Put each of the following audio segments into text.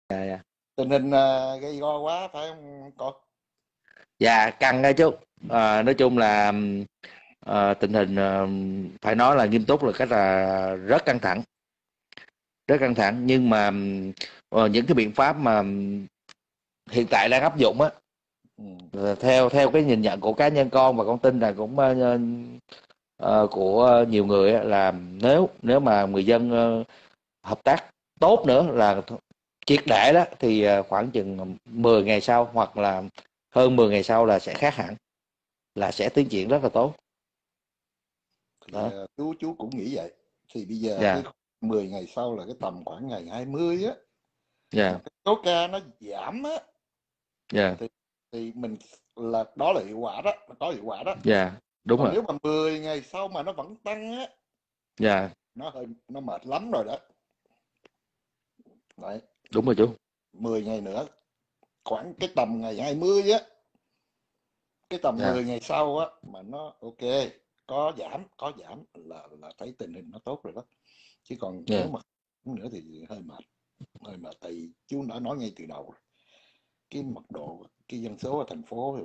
Dạ. Tình hình gây go quá phải không con? Dạ, căng đó chú. Nói chung là tình hình phải nói là nghiêm túc, là cách là rất căng thẳng, rất căng thẳng. Nhưng mà những cái biện pháp mà hiện tại đang áp dụng á, Ừ. theo theo cái nhìn nhận của cá nhân con, và con tin là cũng của nhiều người á, là nếu nếu mà người dân hợp tác tốt nữa, là triệt để đó, thì khoảng chừng 10 ngày sau hoặc là hơn 10 ngày sau là sẽ khác hẳn, là sẽ tiến triển rất là tốt Thì đó. chú cũng nghĩ vậy. Thì bây giờ cái Dạ. 10 ngày sau là cái tầm khoảng ngày 20 á, mà Dạ. cái số ca nó giảm á, Dạ. thì mình là đó là hiệu quả đó, là có hiệu quả đó. Dạ, đúng Còn rồi. nếu mà 10 ngày sau mà nó vẫn tăng á, Dạ, nó mệt lắm rồi đó. Đấy, đúng rồi chú. 10 ngày nữa, khoảng cái tầm ngày 20 á, cái tầm Dạ. 10 ngày sau á mà nó ok, có giảm là thấy tình hình nó tốt rồi đó. Chứ còn nếu Dạ. mà không nữa thì hơi mệt, tại vì chú đã nói ngay từ đầu rồi. Cái mật độ, cái dân số ở thành phố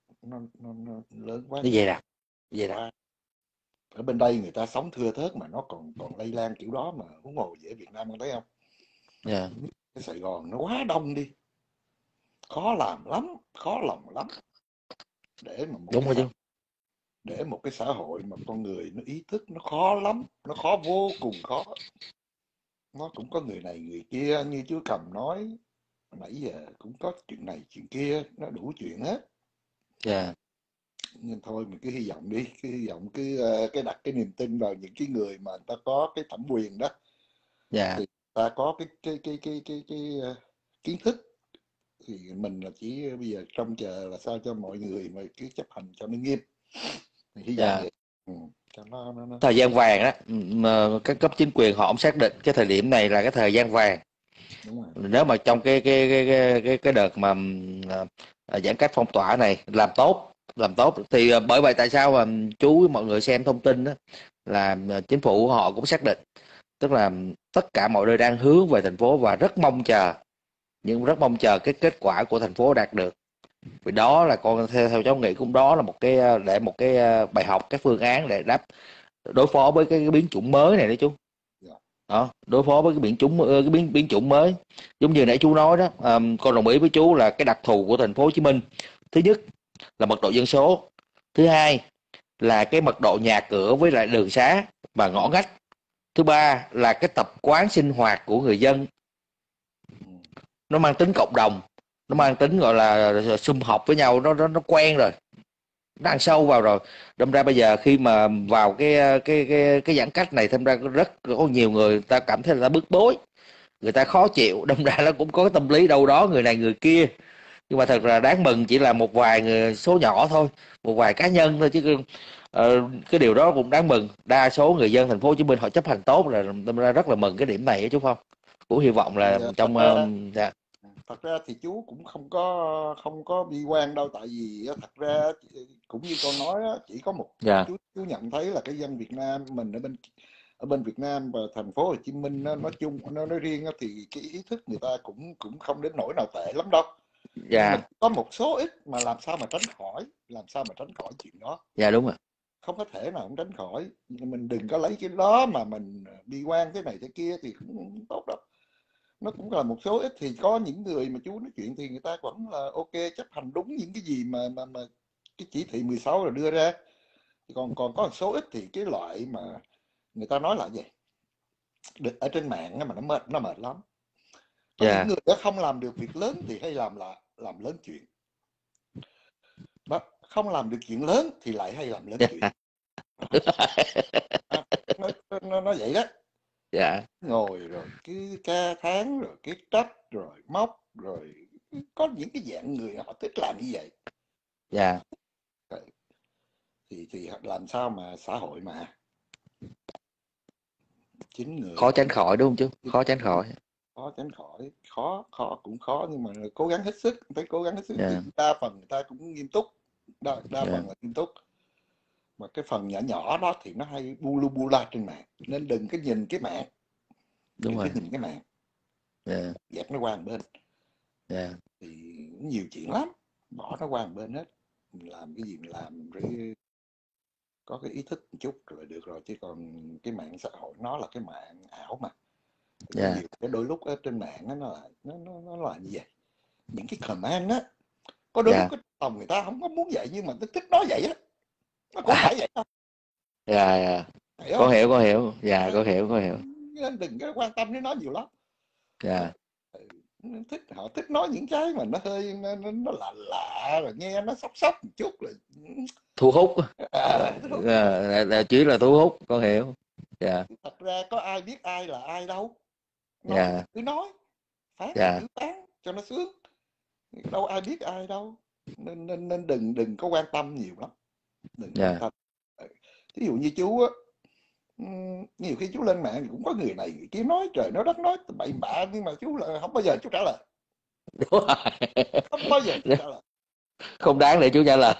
nó lớn quá, Như vậy nè, vậy nè. quá. Ở bên đây người ta sống thưa thớt mà nó còn còn lây lan kiểu đó, mà huống hồ gì ở Việt Nam con thấy không? Dạ, Cái Sài Gòn nó quá đông đi, khó làm lắm, khó lòng lắm, để mà một đúng cái rồi xã chú. để một cái xã hội mà con người nó ý thức, nó khó lắm, nó khó, vô cùng khó. Nó cũng có người này người kia, như chú Cầm nói nãy giờ, cũng có chuyện này chuyện kia, nó đủ chuyện hết. Dạ. Nhưng thôi mình cứ hy vọng đi, cứ hy vọng, cứ cái đặt cái niềm tin vào những cái người mà người ta có cái thẩm quyền đó, Dạ. thì ta có cái kiến thức. Thì mình là chỉ bây giờ trông chờ là sao cho mọi người mà cứ chấp hành cho nó nghiêm, thì hy vọng Dạ. vậy. Ừ, cho nó Thời gian vàng đó, mà các cấp chính quyền họ cũng xác định cái thời điểm này là cái thời gian vàng. đúng rồi. Nếu mà trong cái đợt mà giãn cách phong tỏa này làm tốt thì bởi vậy tại sao mà chú với mọi người xem thông tin đó, là chính phủ họ cũng xác định, tức là tất cả mọi nơi đang hướng về thành phố, và rất mong chờ cái kết quả của thành phố đạt được. Vì đó là con theo cháu nghĩ cũng đó là một cái để một cái bài học, cái phương án để đối phó với cái biến chủng mới này đấy chú. Dạ. Đó, đối phó với cái biến chủng mới, giống như nãy chú nói đó. Con đồng ý với chú là cái đặc thù của thành phố Hồ Chí Minh, thứ nhất là mật độ dân số, thứ hai là cái mật độ nhà cửa với lại đường xá và ngõ ngách, thứ ba là cái tập quán sinh hoạt của người dân, Ừ. nó mang tính cộng đồng, nó mang tính gọi là sum họp với nhau, nó quen rồi, nó ăn sâu vào rồi. Đâm ra bây giờ khi mà vào cái giãn cách này, thêm ra có nhiều người ta cảm thấy là ta bức bối, người ta khó chịu. Đâm ra nó cũng có cái tâm lý đâu đó người này người kia. Nhưng mà thật Ừ. là đáng mừng chỉ là một vài người số nhỏ thôi, một vài cá nhân thôi, chứ cái điều đó cũng đáng mừng. Đa số người dân thành phố Hồ Chí Minh họ chấp hành tốt, là đâm ra rất là mừng cái điểm này á chú Phong. Cũng hy vọng Thì là trong dạ. thật ra thì chú cũng không có bi quan đâu, tại vì á, thật ra cũng như con nói á, chỉ có một, Dạ. chú nhận thấy là cái dân Việt Nam mình ở bên Việt Nam và thành phố Hồ Chí Minh nó nói chung, nó nói riêng á, thì cái ý thức người ta cũng cũng không đến nỗi nào tệ lắm đâu. Nhưng mà Dạ. có một số ít mà làm sao mà tránh khỏi chuyện đó. Dạ, đúng rồi. Không có thể nào không tránh khỏi. Mình đừng có lấy cái đó mà mình bi quan thế này thế kia thì cũng không tốt đâu. Nó cũng là một số ít, thì có những người mà chú nói chuyện thì người ta vẫn là ok, chấp hành đúng những cái gì mà cái chỉ thị 16 là đưa ra. Còn còn có một số ít thì cái loại mà người ta nói là gì, ở trên mạng mà nó mệt lắm. Có những Dạ. người đã không làm được việc lớn thì hay làm lớn chuyện đó, không làm được chuyện lớn thì lại hay làm lớn chuyện. À, nó vậy đó. Dạ. Ngồi rồi cứ ca tháng rồi cái trách rồi móc rồi, có những cái dạng người họ thích làm như vậy. Dạ. Thì làm sao mà xã hội mà chín người Khó tránh cũng khỏi đúng không chú, khó tránh đúng, khỏi. khó tránh khỏi, khó khó cũng khó, nhưng mà cố gắng hết sức, phải cố gắng hết sức. Thì Dạ. đa phần người ta cũng nghiêm túc, đa Dạ, phần là nghiêm túc, mà cái phần nhỏ nhỏ đó thì nó hay bu lu bu la trên mạng, nên đừng có nhìn cái mạng, đúng đừng có rồi. nhìn cái mạng Dạ. dẹp nó qua một bên. Dạ. Thì nhiều chuyện lắm, bỏ nó qua một bên hết, mình làm cái gì mình làm rồi có cái ý thức một chút rồi được rồi, chứ còn cái mạng xã hội nó là cái mạng ảo mà. Có Dạ. nhiều cái đôi lúc ở trên mạng đó, nó là như vậy. Những cái comment á, có đôi lúc Dạ. cái lòng người ta không có muốn vậy nhưng mà nó thích nói vậy á, nó cũng không phải vậy đâu, Dạ. Dạ. hiểu Có không? hiểu, có hiểu. Dạ, Ờ, có hiểu, có hiểu. nên đừng có quan tâm đến nó nhiều lắm. Nó, Dạ. thích, họ thích nói những cái mà nó hơi nó lạ lạ rồi nghe nó sốc sốc một chút rồi. Thu hút. Đúng rồi. Chỉ là thu hút, con hiểu. Dạ. Thật ra có ai biết ai là ai đâu, nói thì Dạ. cứ nói, phán thì Dạ. cứ phán cho nó sướng, đâu ai biết ai đâu. Nên đừng đừng có quan tâm nhiều lắm, đừng quan Dạ. tâm. Ví dụ như chú á, nhiều khi chú lên mạng thì cũng có người này người kia nói trời nói đất nói bậy bạ, nhưng mà chú là không bao giờ chú trả lời, Đúng rồi. không bao giờ chú trả lời. Không đáng để chú trả lời.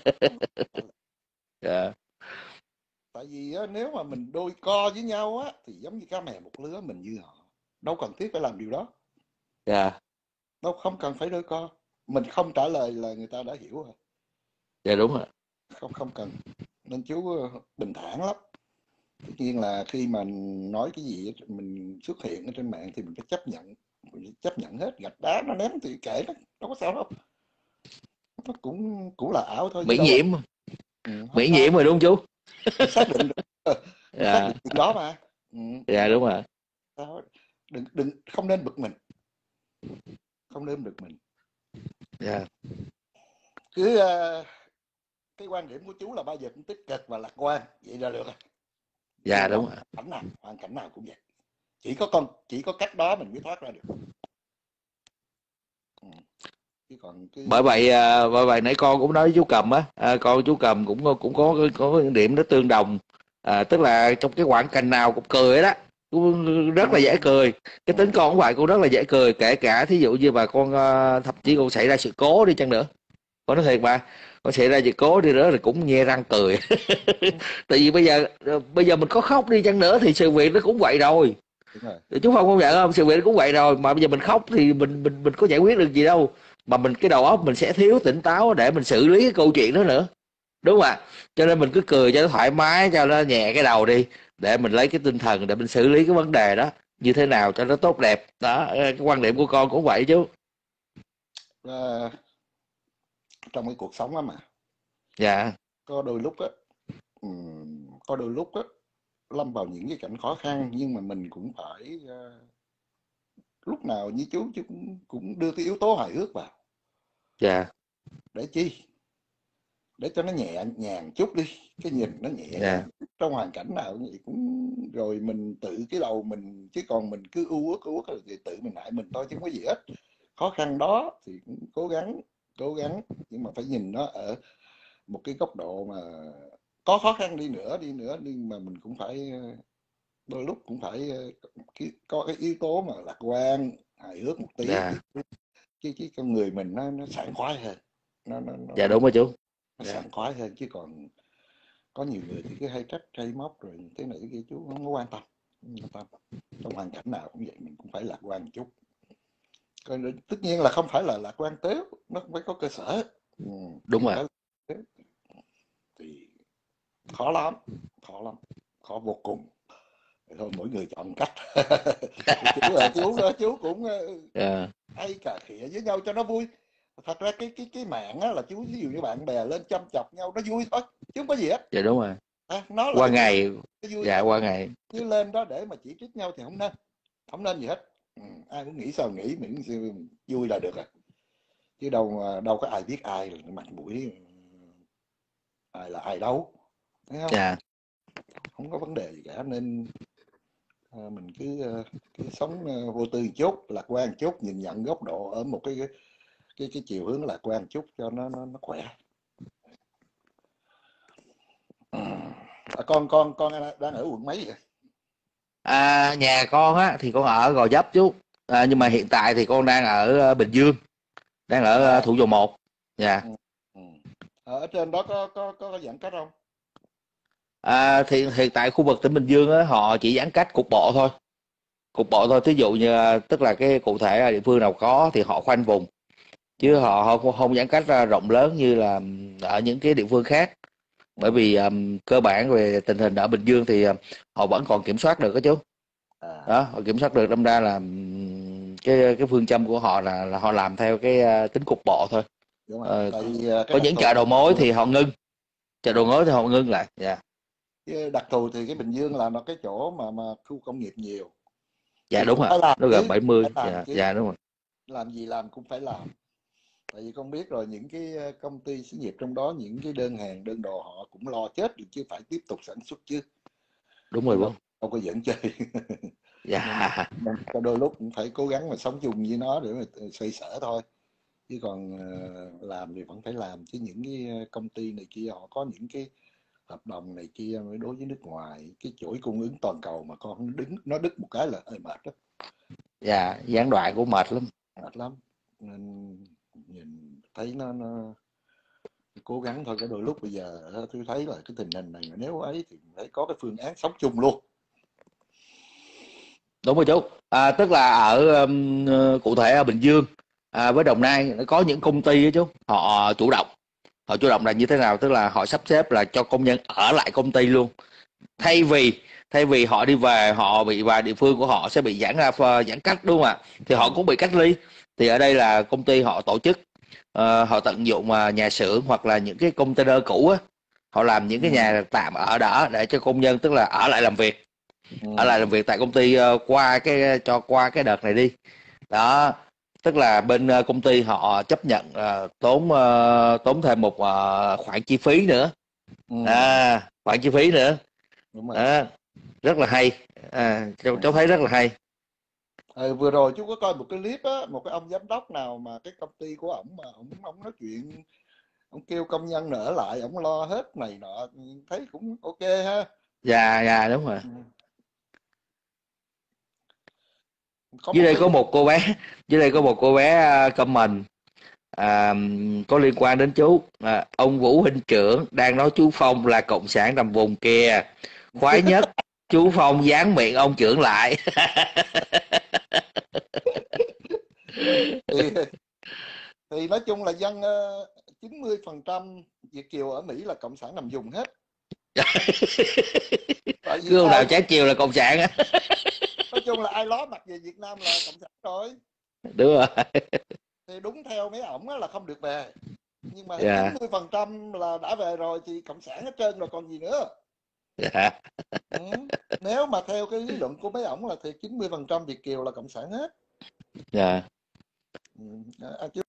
Dạ. Tại vì á, nếu mà mình đôi co với nhau á thì giống như cá mè một lứa, mình như họ, đâu cần thiết phải làm điều đó, Dạ. đâu không cần phải đôi co. Mình không trả lời là người ta đã hiểu rồi, Dạ, đúng rồi. không không cần. Nên chú bình thản lắm. Tất nhiên là khi mà nói cái gì mình xuất hiện ở trên mạng thì mình phải chấp nhận, mình phải chấp nhận hết, gạch đá nó ném thì kệ nó, đâu có sao đâu, nó cũng cũng là ảo thôi chứ Miễn đâu là nhiễm. không Miễn sao. nhiễm rồi đúng không chú? Mình xác định được, mình xác Dạ. định chuyện đó mà. Chuyện Dạ, đó đúng rồi. sao, đừng đừng không nên bực mình, không nên bực mình. Dạ. Cứ cái quan điểm của chú là bao giờ cũng tích cực và lạc quan, vậy là được rồi. Dù Dạ, là đúng rồi. hoàn cảnh nào cũng vậy, chỉ có cách đó mình mới thoát ra được. Chứ còn cứ Bởi vậy nãy con cũng nói với chú Cầm á, con chú Cầm cũng cũng có những điểm nó tương đồng, tức là trong cái hoàn cảnh nào cũng cười đó, cũng rất là dễ cười. Cái tính con cũng vậy, cũng rất là dễ cười, kể cả thí dụ như mà con thậm chí con xảy ra sự cố đi chăng nữa, con nói thiệt mà, con xảy ra sự cố đi nữa thì cũng nhe răng cười. Tại vì bây giờ mình có khóc đi chăng nữa thì sự việc nó cũng vậy rồi. đúng rồi. Chú Phong công nhận không? Sự việc nó cũng vậy rồi, mà bây giờ mình khóc thì mình có giải quyết được gì đâu, mà mình cái đầu óc mình sẽ thiếu tỉnh táo để mình xử lý cái câu chuyện đó nữa, đúng không ạ? Cho nên mình cứ cười cho nó thoải mái, cho nó nhẹ cái đầu đi, để mình lấy cái tinh thần để mình xử lý cái vấn đề đó như thế nào cho nó tốt đẹp đó. Cái quan điểm của con cũng vậy chứ. Và trong cái cuộc sống á mà Dạ. có đôi lúc á, có đôi lúc á lâm vào những cái cảnh khó khăn, nhưng mà mình cũng phải lúc nào như chú cũng đưa cái yếu tố hài hước vào. Dạ. Để chi? Để cho nó nhẹ nhàng chút đi, cái nhìn nó nhẹ Dạ. nhàng trong hoàn cảnh nào cũng vậy, cũng rồi mình tự cái đầu mình, chứ còn mình cứ u uất thì tự mình hại mình thôi chứ không có gì hết. Khó khăn đó thì cũng cố gắng, nhưng mà phải nhìn nó ở một cái góc độ mà có khó khăn đi nữa nhưng mà mình cũng phải đôi lúc cũng phải có cái yếu tố mà lạc quan hài hước một tí, Dạ. cái con người mình nó sảng khoái hơn, nó nó nó, Dạ, nó, đúng rồi chú. nó Dạ. sảng khoái hơn. Chứ còn có nhiều người thì cứ hay trách hay móc rồi thế này thế kia, chú không có quan tâm, không quan tâm. Trong hoàn cảnh nào cũng vậy, mình cũng phải lạc quan một chút. Còn tất nhiên là không phải là lạc quan tếu, nó cũng phải có cơ sở. Đúng Không rồi. phải là thì khó lắm, khó lắm, khó vô cùng. Thôi mỗi người chọn cách. Chú cũng Dạ. hay cà khịa với nhau cho nó vui. Thật ra cái mạng á là chú, ví dụ như bạn bè lên chăm chọc nhau nó vui thôi chứ không có gì hết. Dạ, đúng rồi. Nó là Qua cái vui, ngày. cái vui Dạ, thôi. qua ngày. Chứ lên đó để mà chỉ trích nhau thì không nên gì hết. Ai cũng nghĩ sao nghĩ, miễn vui là được rồi. Chứ đâu có ai biết ai là mặt mũi ai là ai đâu, thấy không? Dạ. Không có vấn đề gì cả. Nên mình cứ sống vô tư một chút, lạc quan một chút, nhìn nhận góc độ ở một cái chiều hướng lạc quan một chút cho nó khỏe. Con đang ở quận mấy vậy? Nhà con á thì con ở Gò Vấp chú, nhưng mà Ừ. hiện tại thì con đang ở Bình Dương, đang ở À, Thủ Dầu Một. Dạ. ừ. Ừ. Ở trên đó có giãn cách không? Thì hiện tại khu vực tỉnh Bình Dương á họ chỉ giãn cách cục bộ thôi, cục bộ thôi. Thí dụ như tức là cái cụ thể là địa phương nào có thì họ khoanh vùng, chứ Ừ. họ không giãn cách ra rộng lớn như là ở những cái địa phương khác. Bởi Ừ. vì cơ bản về tình hình ở Bình Dương thì họ vẫn còn kiểm soát được đó chú. À, Đó, họ kiểm soát được, đâm ra là cái phương châm của họ là họ làm theo cái tính cục bộ thôi. đúng rồi, Ờ, tại vì cái có đặc những thù chợ đầu mối thì họ ngưng, chợ đầu à, mối thì họ ngưng lại. Dạ. cái đặc thù thì cái Bình Dương là nó cái chỗ mà khu công nghiệp nhiều, Dạ thì đúng cũng rồi, phải làm nó gần chứ, 70. phải làm Dạ, chứ, dạ đúng rồi. làm gì làm cũng phải làm. Tại vì con biết rồi, những cái công ty xí nghiệp trong đó, những cái đơn hàng đơn đồ họ cũng lo chết được chứ, phải tiếp tục sản xuất chứ, Đúng rồi chứ bố. đâu có dẫn chơi. nên, Dạ. nên có đôi lúc cũng phải cố gắng mà sống chung với nó để mà xoay sở thôi, chứ còn làm thì vẫn phải làm chứ. Những cái công ty này kia họ có những cái hợp đồng này kia đối với nước ngoài, cái chuỗi cung ứng toàn cầu mà con nó đứt một cái là hơi mệt đó, Dạ, gián đoạn của mệt lắm. mệt lắm. Nên nhìn thấy nó cố gắng thôi. Cái đôi lúc bây giờ tôi thấy là cái tình hình này mà nếu ấy thì phải có cái phương án sống chung luôn. Đúng rồi chú. Tức là ở cụ thể ở Bình Dương với Đồng Nai có những công ty đó chú, họ chủ động. Họ chủ động là như thế nào? Tức là họ sắp xếp là cho công nhân ở lại công ty luôn. Ừ. Thay vì họ đi về, họ bị vào địa phương của họ sẽ bị giãn cách, đúng không ạ? Thì Ừ. họ cũng bị cách ly. Thì ở đây là công ty họ tổ chức, họ tận dụng nhà xưởng hoặc là những cái container cũ á, họ làm những cái Ừ. nhà tạm ở đó để cho công nhân, tức là ở lại làm việc, ở lại làm Ừ. việc tại công ty qua cái đợt này đi. Đó, tức là bên công ty họ chấp nhận tốn thêm một khoản chi phí nữa. Ừ. Khoản chi phí nữa. Đúng rồi. Đó, rất là hay. Cháu thấy rất là hay. Vừa rồi chú có coi một cái clip á, một cái ông giám đốc nào mà cái công ty của ổng mà ổng nói chuyện, ổng kêu công nhân ở lại, ổng lo hết này nọ, thấy cũng ok ha. Dạ, dạ đúng rồi. Ừ. Có Dưới một đây cái có một cô bé, dưới đây có một cô bé comment có liên quan đến chú. Ông Vũ Huynh trưởng đang nói chú Phong là cộng sản nằm vùng kìa, khoái nhất chú Phong dán miệng ông trưởng lại. thì, thì nói chung là dân 90% Việt kiều ở Mỹ là cộng sản nằm vùng hết. Tại vì Cứ ông nào ai trái chiều là cộng sản á. nói chung là ai ló mặt về Việt Nam là cộng sản rồi. Đúng rồi. Thì đúng theo mấy ổng là không được về, nhưng mà Dạ, 90% là đã về rồi thì cộng sản hết trơn rồi còn gì nữa. dạ. Ừ. Nếu mà theo cái lý luận của mấy ổng là thì 90% Việt kiều là cộng sản hết. Dạ. Ừ. Chứ